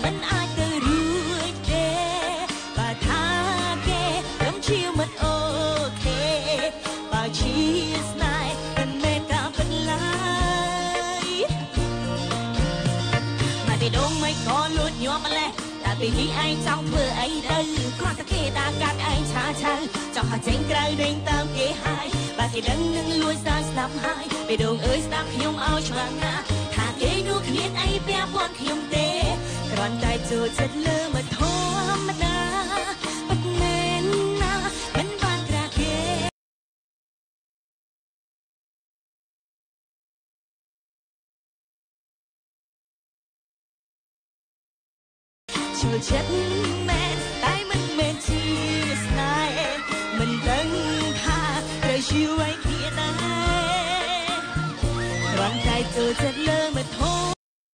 មិនអាចទៅរួចទេបើថាគេរំឈាមមិនអូខេបើជាស្នេហ៍មិនមែនការពិតឡើយមកពីដងមិនក៏លួចញាប់ម្លេះតែពីនេះឯងចង់ធ្វើអីទៅគ្រាន់តែគេដើរកាត់ឯងឆាឆៅចង់ឲ្យចេញក្រៅដេញតាមគេហើយបើគេដឹងនឹងលួចសារស្លាប់ហើយពីដងអើយស្ដាប់ខ្ញុំឲ្យឆ្ងាញ់ណាថាគេនោះគ្មានអីពាក់ព័ន្ធខ្ញុំទេគ្រាន់តែចូលចិត្តលើមកធម្មតាពិតមែនណាមិនបានក្រាគេចូលចិត្តមែនតែមិនមែនជាស្នេហ៍មិនដឹងថាត្រូវជាអ្វីគ្នាដែរគ្រាន់តែចូលចិត្តលើមកធម្ម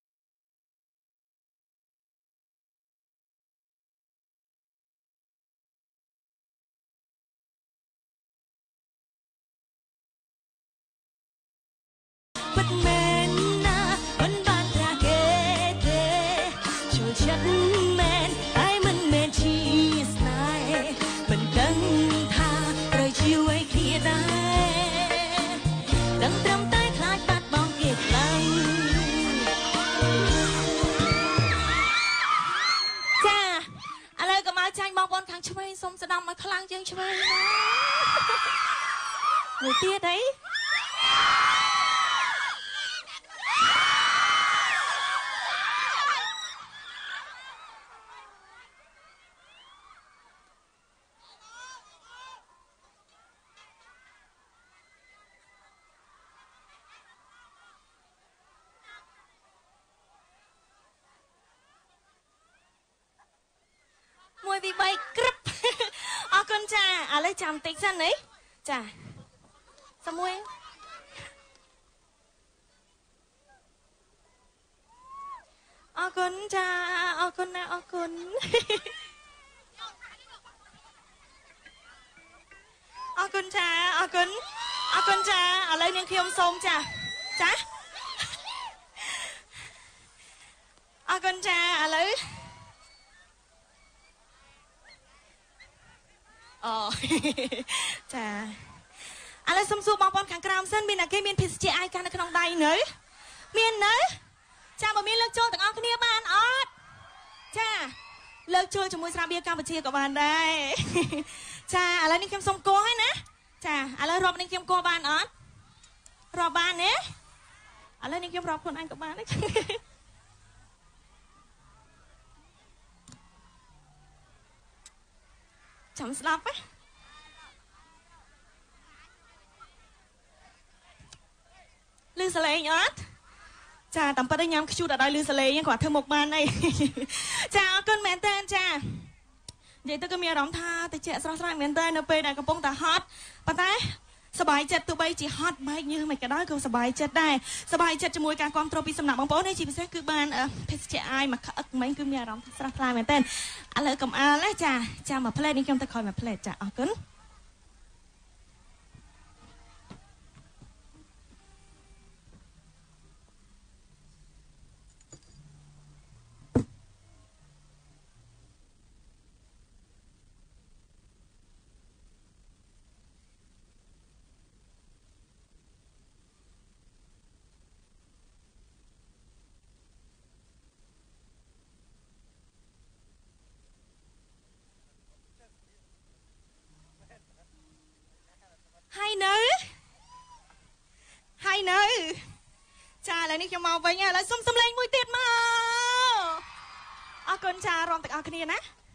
ពិតមែនណាមិនបានក្រាគេទេចូលចិត្តមែនតែមិនមែនជាស្នេហ៍មិនដឹងថាត្រូវជាអ្វីគ្នាដែរដឹងត្រឹមតែខ្លាចបាត់បង់គេខ្លាំងចាឥឡូវក៏មកចាញ់បងប្អូនខាងឆ្វេងសូមស្ដាប់មកខ្លាំងជាងឆ្វេងណាមួយទៀតអីមួយពី3ក្រឹបអរគុណចាឥឡូវចាំបន្តិចសិនណាចាសុំមួយអរគុណចាអរគុណណាអរគុណអរគុណចាអរគុណអរគុណចាឥឡូវនាងខ្ញុំសូមចាចាអរគុណចាឥឡូវអូចាឥឡូវសុំសួរបងប្អូនខាងក្រោមសិនមានអ្នកគេមានភេសជ្ជៈអាយកានៅក្នុងដៃនៅមាននៅចាបើមានលើកចូលទាំងអស់គ្នាបានអត់ចាលើកចូលជាមួយស្រាបៀរកម្ពុជាក៏បានដែរចាឥឡូវនេះខ្ញុំសុំគោះហើយណាចាឥឡូវរាប់នេះខ្ញុំគោះបានអត់រាប់បានទេឥឡូវនេះខ្ញុំរាប់ខ្លួនឯងក៏បានដែរចាំស្ដាប់ឮសលេងអត់ចាតាមពិតញ៉ាំខ្ជូតអត់ឲ្យឮសលេងគាត់ធ្វើមុខបានអីចាអរគុណមែនតើចានិយាយទៅក៏មានអារម្មណ៍ថាតិចស្រស់ស្រាយមែនតើនៅពេលដែលកំពុងតែហត់ប៉ុន្តែសប្បាយចិត្តទោះបីជាហត់បែកញើសមិនក៏ដោយក៏សប្បាយចិត្តដែរសប្បាយចិត្តជាមួយការគ្រប់គ្រងពីសំណាក់បងប្អូននេះជាពិសេសគឺបានភេសជ្ជៈអាយមកក្អឹកមិញគឺមានអារម្មណ៍ថាស្រស់ថ្លាមែនតើឥឡូវកំអល់ណាចាចាំមួយផ្លែនេះខ្ញុំទៅក្រោយមួយផ្លែចាអរគុណហើយនៅចាឥឡូវនេះខ្ញុំមកវិញឥឡូវសុំសំឡេងមួយទៀតមកអរគុណចារំទាំងអស់គ្នាណា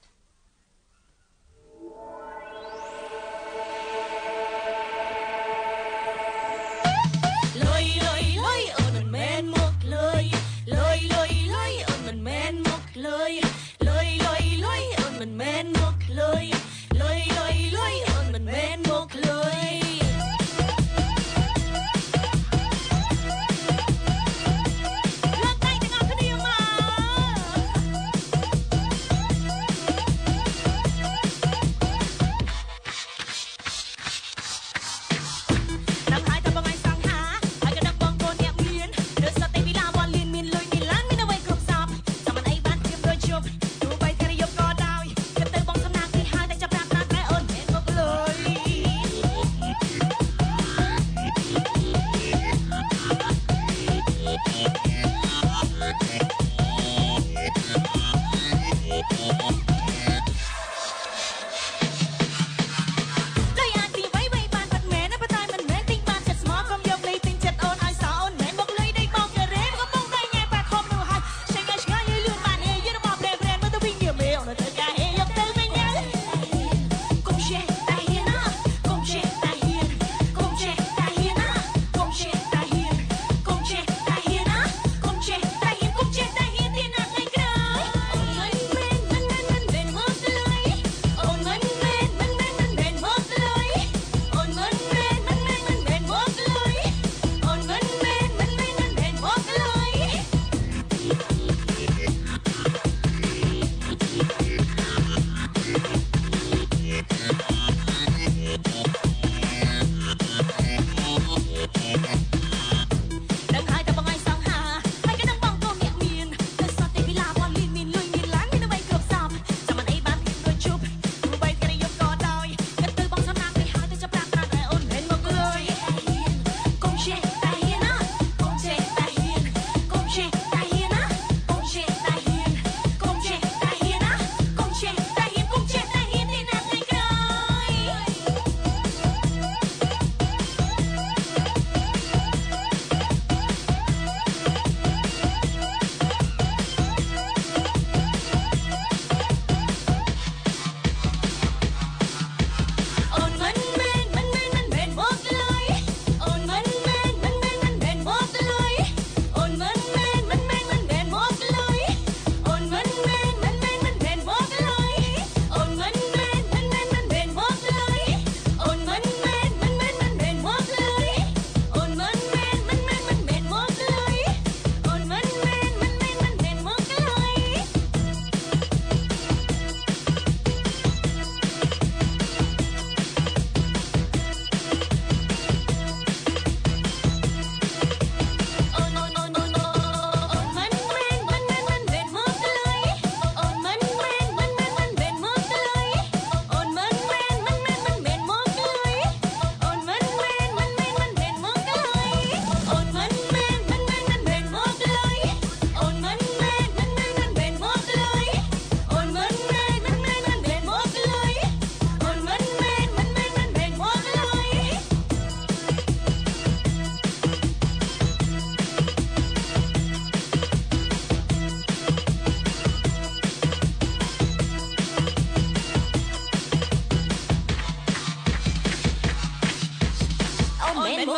លុយលុយលុយអូនមិនមែនមកលុយលុយលុយលុយអូនមិនមែនមកលុយលុយលុយលុយអូនមិនមែនមកលុយលុយលុយលុយអូនមិនមែនមកលុយជ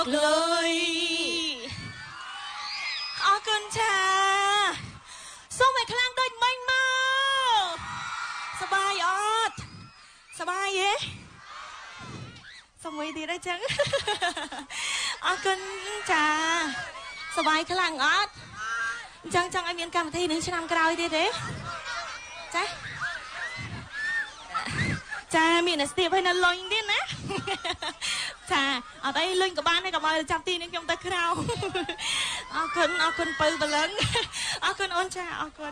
เลยออกกันจ้าส่งไปคลั่งด้วยไม่มาสบายออดสบายเย่สมัยดีได้จังออกกันจ้าสบายคลั่งออดจังไอเมียนการมาที่หนึ่งฉันนำกราวดีเด้จ้าจ้ามีนสตีฟให้นั่นลอยนิดนะจ้าเอาไปเล่นกับบ้านให้กับมาจำตีนึงยมตะคราวเอาคนปืนบอลลังเอาคนอ้นจ้าเอาคน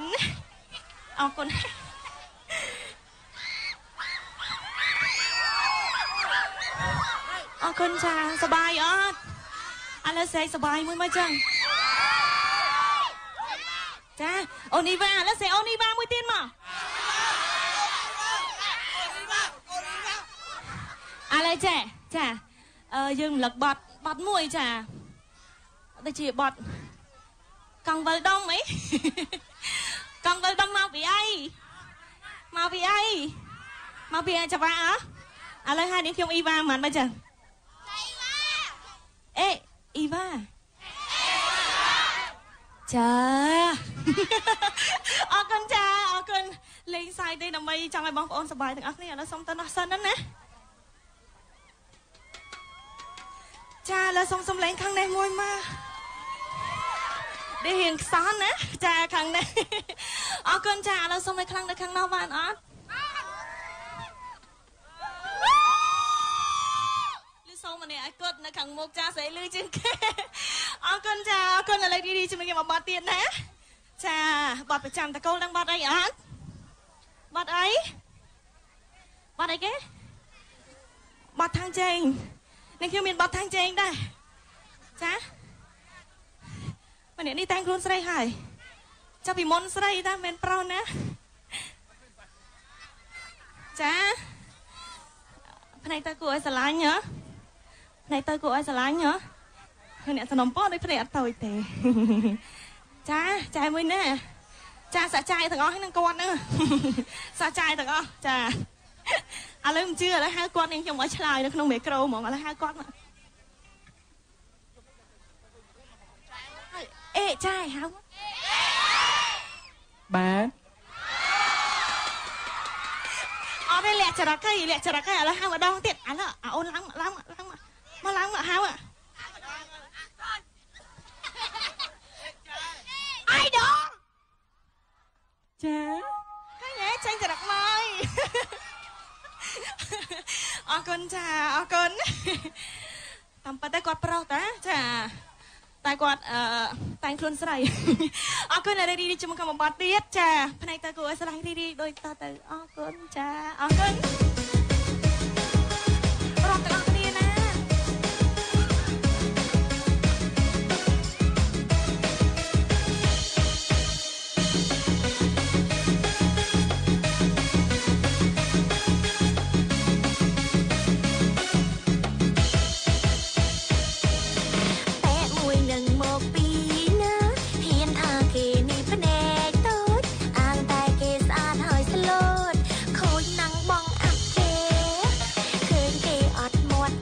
เอาคนจ้าสบายอ๋ออะไรใส่สบายมึงมาจังจ้าโอนิวาแล้วใส่โอนิวามือตีนมาอะไรจ้ายืมหลักบอดมวยจ้าแต่chỉ bọt càng vơi đông ấy càng vơi đông mau vì ai chả ba á lấy hai tiếng không Iva mà bây giờ ê Iva chà con lên sai đây là mày trong ai bóng ôn sờ bài thằng ác này nó xong tao nó sân đó nè cha là xong lên khăn này môi ma để hiện sáng nè cha khăn này con cha là xong lên khăn nào van ớt lưu xong mà này cột là khăn một cha sẽ lưu trên kia con là lấy đi cho mình mà bọt tiền nè cha bọt phải chạm ta câu đang bọt đây ớt bọt ấy cái bọt thang trên nên khi mình bọt thang trên đây cha mà nè đi tang luôn sấy hả cha bị môn sấy ta men pro nè cha này ta của ai xả láng nhở nè thằng nòng po đây phải tồi tệ cha mới nè cha xả chai thằng ó năng con nữa xả chai thằng ó cha lấy không chưa lấy hai con em trong ở chài nó không mẹ câu mà lấy hai con mà ê trai hả bà ở đây lẹ chả cây là hai mà đong tiệt là ôn lắm mà hao ạ ai đó cha cái nhé tranh chả đặc mai con chà con tầm bắt tay quạt pro ta chà tay quạt tay luôn sài con ở đây đi cho mình cầm một bát tiết chà này tay của sài đi đôi ta từ con chà con rong tay con đi nè เ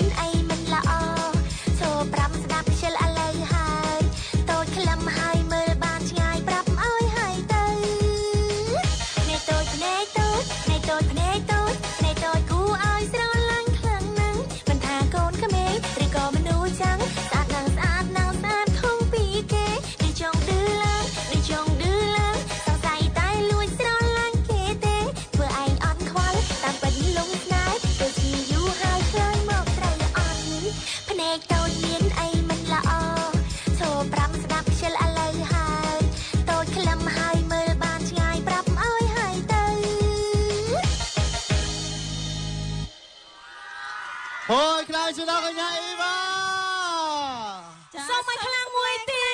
មានអីមិនល្អសូប្រាំស្ដាប់ខ្ជិលអាឡ័យហើយតូចក្លំហើយមើលបានឆ្ងាយប្រាប់អើយហើយទៅអ្នកតូចភ្នែកតូចអ្នកតូចភ្នែកតូចអ្នកតូចគូឲ្យស្រឡាញ់ខ្លាំងណាស់មិនថាកូនក្មេងឬក៏មនុស្សចាំងស្អាតណាស់ស្អាតណាស់ស្អាតខុសពីគេនេះចង់ឌឺឡើងនេះចង់ឌឺឡើងសង្ស័យតែលួចស្រឡាញ់គេទេធ្វើឯងអត់ខ្វល់តាមពិតលំស្នេហ៍ទៅជាយូរហើយខ្លាញ់មកត្រូវអត់ភ្នែកតូចមានអីមិនល្អសូប្រាំស្ដាប់ខ្ជិលអាឡ័យហើយតូចក្លំហើយមើលបានឆ្ងាយប្រាប់អើយហើយទៅអូយខ្លាំងជូនដល់កញ្ញាអ៊ីវ៉ាសូមឲ្យខ្លាំងមួយទៀត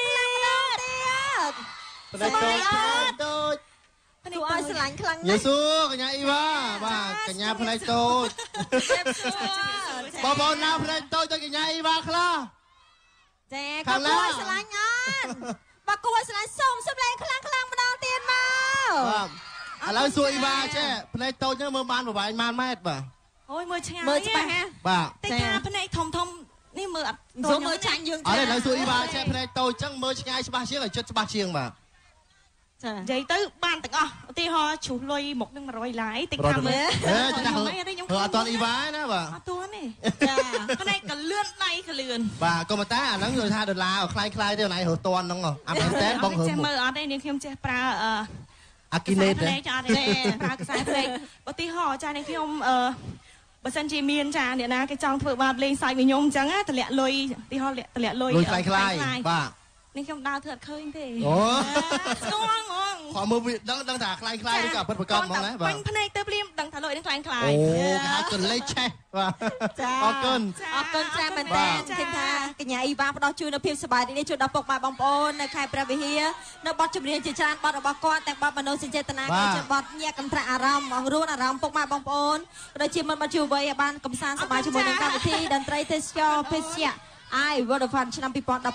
ផ្នែកតូចតូចភ្នែកឲ្យស្រឡាញ់ខ្លាំងណាស់យេស៊ូកញ្ញាអ៊ីវ៉ាបាទកញ្ញាផ្នែកតូចបងប្អូនណាផ្នែកតូចទៅកញ្ញាអ៊ីវ៉ាខ្លះចាក៏គួរស្រឡាញ់អត់បើគួរស្រឡាញ់សូមសម្លេងខ្លាំងម្ដងទៀតមកបាទឥឡូវសួរអ៊ីវ៉ាចេះផ្នែកតូចហ្នឹងមើលបានប្រហែលម៉ានម៉ែត្របាទអូយមើលឆ្ងាយមើលច្បាស់បាទតែថាភ្នែកធំនេះមើលអត់ចូលមើលចាញ់យើងអត់ទេឥឡូវសួរអ៊ីវ៉ាចេះផ្នែកតូចចឹងមើលឆ្ងាយច្បាស់ជាងឲ្យចិត្តច្បាស់ជាងបាទចានិយាយទៅបានទាំងអស់ឧទាហរណ៍ជ្រុះលុយមកនឹង100ឡាយតិចថាមើលខ្ញុំអត់តអ៊ីវ៉ាណាបាទអត់តទេចាភ្នែកក៏លឿនដៃក៏លឿនបាទក៏ប៉ុន្តែអាហ្នឹងយល់ថាដុល្លារខ្លាំងទេណៃរើតន់ហ្នឹងអាមែនតើបងរើចេះមើលអត់ទេនាងខ្ញុំចេះប្រើអាគីណេតទេចាប្រើខ្សែភ្នែកឧទាហរណ៍ចានាងខ្ញុំបើសិនជាមានចាអ្នកណាគេចង់ធ្វើបាបលេងសាច់វិញខ្ញុំអញ្ចឹងតម្លាក់លុយឧទាហរណ៍តម្លាក់លុយខ្លាំងបាទនេះខ្ញុំដើរធ្វើអត់ឃើញទេអូស្គាល់ហ្មងខំមើលដឹងថាខ្លាំងឬក៏ពិតប្រកបហ្មងណាបាទភ្នែកទៅភ្លាមដឹងថាលុយនឹងខ្លាំងអូគេហៅកលេចឆេះបាទអរគុណច្រើនមែនតើឃើញថាកញ្ញាអ៊ីវ៉ាផ្ដល់ជួយនៅភាពសប្បាយរីករាយជួយដល់ពុកម៉ែបងប្អូននៅខេត្តព្រះវិហារនៅបទចម្រៀងជាច្រើនបទរបស់គាត់ទាំងបទមនោសញ្ចេតនាក៏ជាបទញាក់កន្ត្រាក់អារម្មណ៍អង្រួនអារម្មណ៍ពុកម៉ែបងប្អូនក៏ដូចជាមិនបាត់ជួបវ័យឲ្យបានកំសាន្តសប្បាយជាមួយនឹងកម្មវិធីតន្ត្រីទេសចរភេសជ្ជៈVodafone ឆ្នាំ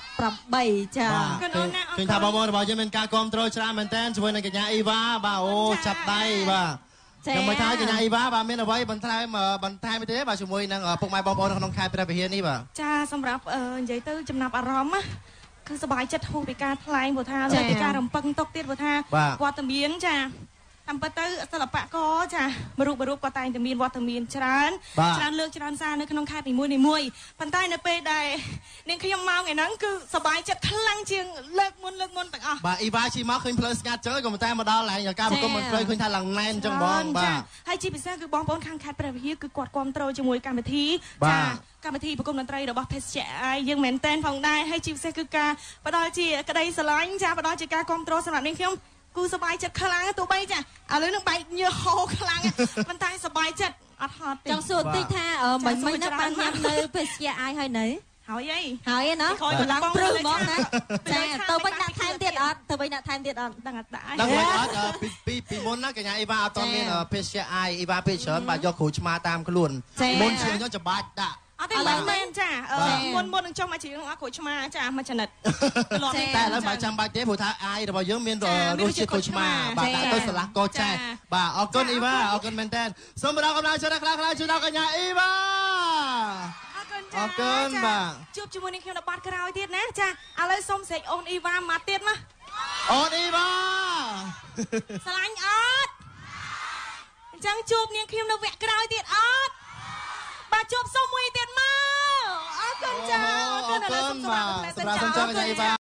2018ចាឃើញថាបងប្អូនរបស់យើងមានការគ្រប់គ្រងច្រើនមែនតើជាមួយនឹងកញ្ញាអ៊ីវ៉ាបាទអូចាប់ដៃបាទខ្ញុំមិនថាកញ្ញាអ៊ីវ៉ាបាទមានអ្វីបន្ថែមទេបាទជាមួយនឹងពុកម៉ែបងប្អូនក្នុងខេត្តព្រះវិហារនេះបាទចាសម្រាប់និយាយទៅចំណាប់អារម្មណ៍គឺសប្បាយចិត្តហួសពីការថ្លែងព្រោះថាលើពីការរំពឹងទុកទៀតព្រោះថាវត្តមានចាតាមពិតទៅសិល្បករចារូបគាត់តែងតែមានវត្តមានច្រើនលើកច្រើនសារនៅក្នុងខេត្តនីមួយប៉ុន្តែនៅពេលដែលនាងខ្ញុំមកថ្ងៃហ្នឹងគឺសប្បាយចិត្តខ្លាំងជាងលើកមុនទាំងអស់បាទអ៊ីវ៉ាជិះមកឃើញផ្លូវស្ងាត់ចឹងក៏តែមកដល់ឡើងការប្រគំមិនផ្លូវឃើញថាឡើងណែនចឹងបងបាទហើយជាពិសេសគឺបងប្អូនខាងខេត្តព្រះវិហារគឺគាត់គ្រប់គ្រងជាមួយកម្មវិធីចាកម្មវិធីប្រគំតន្ត្រីរបស់ភេសជ្ជៈយើងមែនតែនផងដែរហើយជាពិសេសគឺការផ្ដល់ជាក្តីស្រឡាញ់ចាផ្ដល់ជាការគ្រប់គ្រងសម្រាប់នាងខ្ញុំគូសប្បាយចិត្តខ្លាំងទោះបីចាឥឡូវនឹងបែកញើសហូរខ្លាំងប៉ុន្តែសប្បាយចិត្តអត់ហត់ទេចង់សួរតិចថាមិនណាបានញ៉ាំនៅភេសជ្ជៈហើយនៅហើយហើយណាក្រោយប្រឡងព្រឹសហ្មងណាចាទៅវិញដាក់ថែមទៀតអត់ដឹងអត់ដឹងអត់ពីមុនណាកញ្ញាអ៊ីវ៉ាអត់មានភេសជ្ជៈអ៊ីវ៉ាពេកច្រើនបាទយកគ្រូឆ្មាតាមខ្លួនមុនជាងខ្ញុំច្បាច់ដាក់អត់ទេឡើយមែនចាមុននឹងចុះមកជ្រៀងអត់គ្រូឆ្មាចាមកចនិតតែឥឡូវមិនចាំបាច់ទេព្រោះថាអាយរបស់យើងមានរសជាតិគ្រូឆ្មាបាទដាក់ទៅស្រឡះកោចាស់បាទអរគុណអ៊ីវ៉ាអរគុណមែនតើសូមផ្ដល់កម្លាំងចិត្តខ្លាំងជូនដល់កញ្ញាអ៊ីវ៉ាអរគុណបាទជួបជាមួយនឹងខ្ញុំនៅបាត់ក្រោយទៀតណាចាឥឡូវសូមស្រែកអូនអ៊ីវ៉ាមកទៀតមកអូនអ៊ីវ៉ាស្រឡាញ់អត់អញ្ចឹងជួបនាងខ្ញុំនៅវគ្គក្រោយទៀតអត់បាទជួបសុំមួយទៀតមកអរគុណចាអរគុណឥឡូវសូមសម្រាប់ផ្លែសាច់ចាអរគុណ